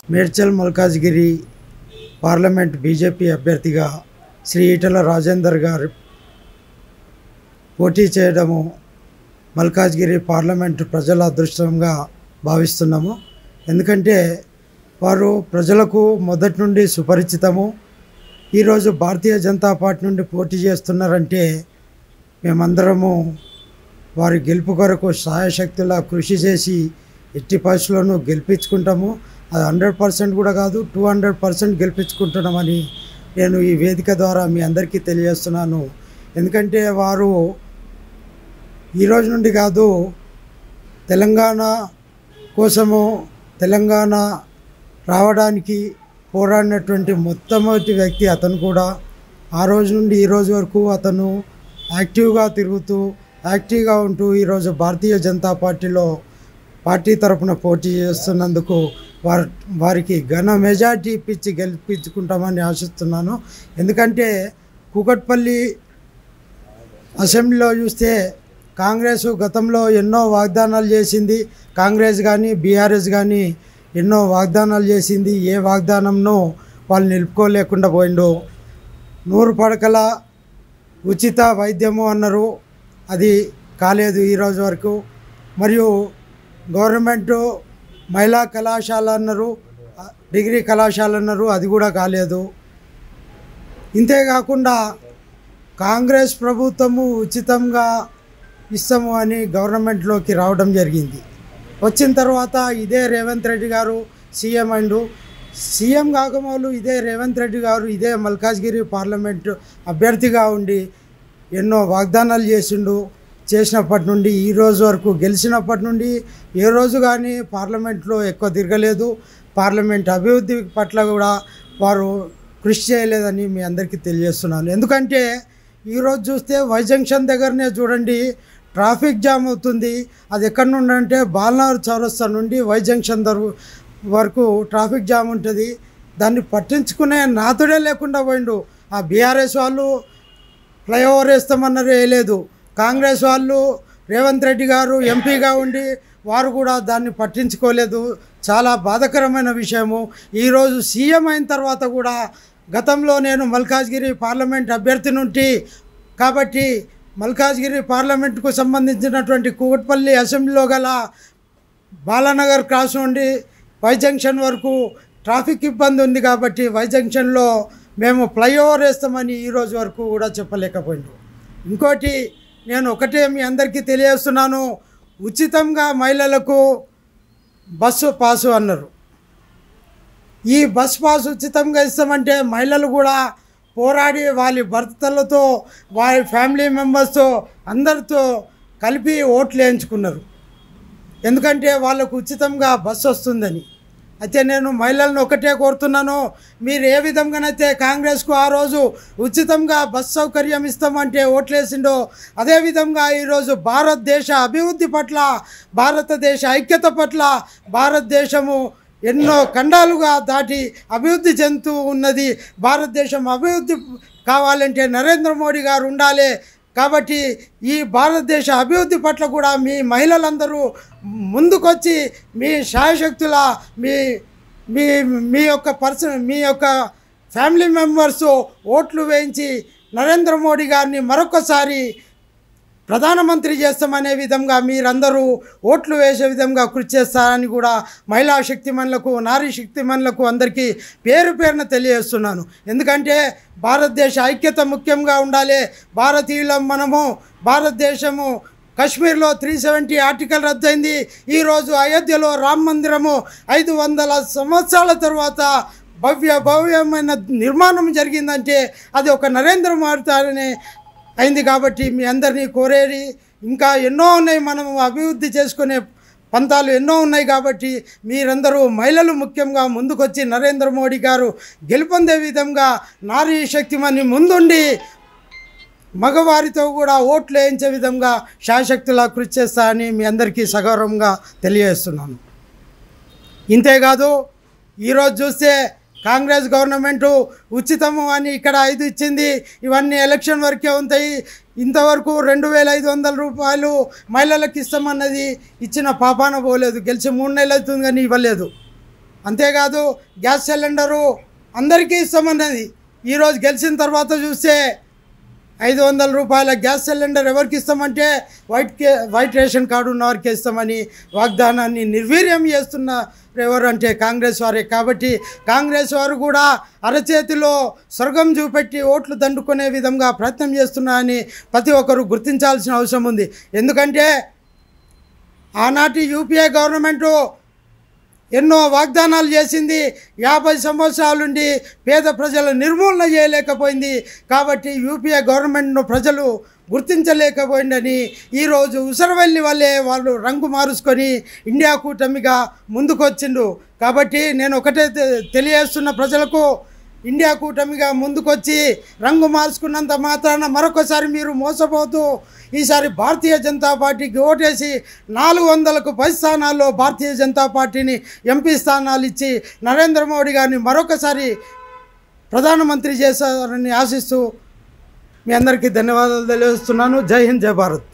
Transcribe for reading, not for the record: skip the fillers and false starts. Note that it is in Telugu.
మేడ్చల్ మల్కాజ్గిరి పార్లమెంట్ బీజేపీ అభ్యర్థిగా శ్రీ ఈటల రాజేందర్ గారు పోటీ చేయడము మల్కాజ్గిరి పార్లమెంట్ ప్రజల అదృష్టంగా భావిస్తున్నాము. ఎందుకంటే వారు ప్రజలకు మొదటి నుండి సుపరిచితము. ఈరోజు భారతీయ జనతా పార్టీ నుండి పోటీ చేస్తున్నారంటే మేమందరము వారి గెలుపు కొరకు సాయశక్తులా కృషి చేసి ఎట్టి పరిస్థితుల్లోనూ గెలిపించుకుంటాము. అది 100% కూడా కాదు, 200% గెలిపించుకుంటున్నామని నేను ఈ వేదిక ద్వారా మీ అందరికీ తెలియజేస్తున్నాను. ఎందుకంటే వారు ఈరోజు నుండి కాదు, తెలంగాణ కోసము తెలంగాణ రావడానికి పోరాడినటువంటి మొట్టమొదటి వ్యక్తి అతను కూడా. ఆ రోజు నుండి ఈ రోజు వరకు అతను యాక్టివ్గా తిరుగుతూ యాక్టివ్గా ఉంటూ ఈరోజు భారతీయ జనతా పార్టీలో పార్టీ తరఫున పోటీ చేస్తున్నందుకు వారికి ఘన మెజార్టీ ఇప్పించి గెలిపించుకుంటామని ఆశిస్తున్నాను. ఎందుకంటే కూకట్పల్లి అసెంబ్లీలో చూస్తే కాంగ్రెస్ గతంలో ఎన్నో వాగ్దానాలు చేసింది. కాంగ్రెస్ కానీ బీఆర్ఎస్ కానీ ఎన్నో వాగ్దానాలు చేసింది. ఏ వాగ్దానంను వాళ్ళు నిలుపుకోలేకుండా పోయిండు. 100 పడకల ఉచిత వైద్యము అన్నారు, అది కాలేదు ఈరోజు వరకు. మరియు గవర్నమెంటు మహిళా కళాశాల అన్నారు, డిగ్రీ కళాశాల అన్నారు, అది కూడా కాలేదు. ఇంతేకాకుండా కాంగ్రెస్ ప్రభుత్వము ఉచితంగా ఇస్తాము అని గవర్నమెంట్లోకి రావడం జరిగింది. వచ్చిన తర్వాత ఇదే రేవంత్ రెడ్డి గారు సీఎం అయిండు. సీఎం కాకమోలు ఇదే రేవంత్ రెడ్డి గారు ఇదే మల్కాజ్గిరి పార్లమెంటు అభ్యర్థిగా ఉండి ఎన్నో వాగ్దానాలు చేసిండు. చేసినప్పటి నుండి ఈ రోజు వరకు గెలిచినప్పటి నుండి ఏ రోజు కానీ పార్లమెంట్లో ఎక్కువ తిరగలేదు. పార్లమెంట్ అభివృద్ధి పట్ల కూడా వారు కృషి చేయలేదని మీ అందరికీ తెలియజేస్తున్నాను. ఎందుకంటే ఈరోజు చూస్తే వై జంక్షన్ దగ్గరనే చూడండి, ట్రాఫిక్ జామ్ అవుతుంది. అది ఎక్కడి నుండి అంటే బాల్నగర్ చౌరస్తా నుండి వై జంక్షన్ వరకు ట్రాఫిక్ జామ్ ఉంటుంది. దాన్ని పట్టించుకునే నాతుడే లేకుండా పోయిండు. ఆ బీఆర్ఎస్ వాళ్ళు ఫ్లైఓవర్ వేస్తామన్నారు, వేయలేదు. కాంగ్రెస్ వాళ్ళు రేవంత్ రెడ్డి గారు ఎంపీగా ఉండి వారు కూడా దాన్ని పట్టించుకోలేదు. చాలా బాధాకరమైన విషయము. ఈరోజు సీఎం అయిన తర్వాత కూడా గతంలో నేను మల్కాజ్గిరి పార్లమెంట్ అభ్యర్థి నుండి కాబట్టి మల్కాజ్గిరి పార్లమెంటుకు సంబంధించినటువంటి కూకట్పల్లి అసెంబ్లీలో గల బాలానగర్ క్రాస్ నుండి వై జంక్షన్ వరకు ట్రాఫిక్ ఇబ్బంది ఉంది కాబట్టి వై జంక్షన్లో మేము ఫ్లైఓవర్ వేస్తామని ఈరోజు వరకు కూడా చెప్పలేకపోయిండు. ఇంకోటి నేను ఒకటే మీ అందరికీ తెలియజేస్తున్నాను, ఉచితంగా మహిళలకు బస్సు పాసు అన్నారు. ఈ బస్ పాస్ ఉచితంగా ఇస్తామంటే మహిళలు కూడా పోరాడి వాళ్ళ భర్తలతో వారి ఫ్యామిలీ మెంబర్స్తో అందరితో కలిపి ఓట్లు వేయించుకున్నారు. ఎందుకంటే వాళ్ళకు ఉచితంగా బస్సు వస్తుందని. అయితే నేను మహిళలను ఒకటే కోరుతున్నాను, మీరు ఏ విధంగానైతే కాంగ్రెస్కు ఆ రోజు ఉచితంగా బస్ సౌకర్యం ఇస్తామంటే ఓట్లేసిండో అదేవిధంగా ఈరోజు భారతదేశ అభివృద్ధి పట్ల, భారతదేశ ఐక్యత పట్ల భారతదేశము ఎన్నో ఖండాలుగా దాటి అభివృద్ధి చెందుతూ ఉన్నది. భారతదేశం అభివృద్ధి కావాలంటే నరేంద్ర మోడీ గారు ఉండాలి. కాబట్టి ఈ భారతదేశ అభివృద్ధి పట్ల కూడా మీ మహిళలందరూ ముందుకొచ్చి మీ శాయశక్తుల మీ యొక్క ఫ్యామిలీ మెంబర్స్ ఓట్లు వేయించి నరేంద్ర మోడీ గారిని మరొకసారి ప్రధానమంత్రి చేస్తామనే విధంగా మీరందరూ ఓట్లు వేసే విధంగా కృషి చేస్తారని కూడా మహిళా శక్తిమణులకు, నారీ శక్తిమణులకు అందరికీ పేరు పేరున తెలియజేస్తున్నాను. ఎందుకంటే భారతదేశ ఐక్యత ముఖ్యంగా ఉండాలి. భారతీయులం మనము. భారతదేశము కశ్మీర్లో 370 ఆర్టికల్ రద్దయింది. ఈరోజు అయోధ్యలో రామ మందిరము 500 సంవత్సరాల తర్వాత భవ్యమైన నిర్మాణం జరిగిందంటే అది ఒక నరేంద్ర మోడీ అయింది. కాబట్టి మీ అందరినీ కోరేది ఇంకా ఎన్నో ఉన్నాయి, మనం అభివృద్ధి చేసుకునే పంతాలు ఎన్నో ఉన్నాయి. కాబట్టి మీరందరూ మహిళలు ముఖ్యంగా ముందుకొచ్చి నరేంద్ర మోడీ గారు గెలుపొందే విధంగా నారీ శక్తిమని ముందుండి మగవారితో కూడా ఓట్లు వేయించే విధంగా శాయశక్తులా కృషి చేస్తానని మీ అందరికీ సగౌరవంగా తెలియజేస్తున్నాను. ఇంతేకాదు ఈరోజు చూస్తే కాంగ్రెస్ గవర్నమెంటు ఉచితము అని ఇక్కడ 5 ఇచ్చింది. ఇవన్నీ ఎలక్షన్ వరకే ఉంటాయి. ఇంతవరకు 2500 రూపాయలు మహిళలకు ఇస్తామన్నది ఇచ్చిన పాపాన పోలేదు. గెలిచి 3 నెలలు అవుతుంది కానీ ఇవ్వలేదు. అంతేకాదు గ్యాస్ సిలిండరు అందరికీ ఇస్తామన్నది. ఈరోజు గెలిచిన తర్వాత చూస్తే 500 రూపాయల గ్యాస్ సిలిండర్ ఎవరికి ఇస్తామంటే వైట్ రేషన్ కార్డు ఉన్న వారికి ఇస్తామని వాగ్దానాన్ని నిర్వీర్యం చేస్తున్నారు ఎవరంటే కాంగ్రెస్ వారే. కాబట్టి కాంగ్రెస్ వారు కూడా అరచేతిలో స్వర్గం చూపెట్టి ఓట్లు దండుకునే విధంగా ప్రయత్నం చేస్తున్నారని ప్రతి ఒక్కరు గుర్తించాల్సిన అవసరం ఉంది. ఎందుకంటే ఆనాటి యూపీఏ గవర్నమెంటు ఎన్నో వాగ్దానాలు చేసింది. 50 సంవత్సరాలుండి పేద ప్రజల నిర్మూలన చేయలేకపోయింది. కాబట్టి యూపీఏ గవర్నమెంట్ను ప్రజలు గుర్తించలేకపోయిందని ఈరోజు ఉసరవెల్లి వల్లే వాళ్ళు రంగు మారుసుకొని ఇండియా కూటమిగా ముందుకొచ్చిండు. కాబట్టి నేను ఒకటే తెలియజేస్తున్న ప్రజలకు, ఇండియా కూటమిగా ముందుకొచ్చి రంగు మార్చుకున్నంత మాత్రాన మరొకసారి మీరు మోసపోతూ ఈసారి భారతీయ జనతా పార్టీకి ఓటేసి 400కు 10 స్థానాల్లో భారతీయ జనతా పార్టీని ఎంపీ స్థానాలు ఇచ్చి నరేంద్ర మోడీ గారిని మరొకసారి ప్రధానమంత్రి చేస్తారని ఆశిస్తూ మీ అందరికీ ధన్యవాదాలు తెలియజేస్తున్నాను. జై హింద్, జై భారత్.